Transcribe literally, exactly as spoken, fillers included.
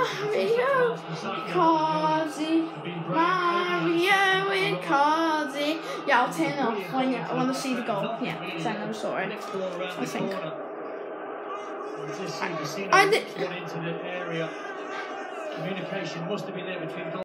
Mario Cardi, Mario and Cardi. Yeah, I'll turn it off when I want to see the goal. Yeah, because I never saw it. I think. I, I did. Into the area. Communication must have been there between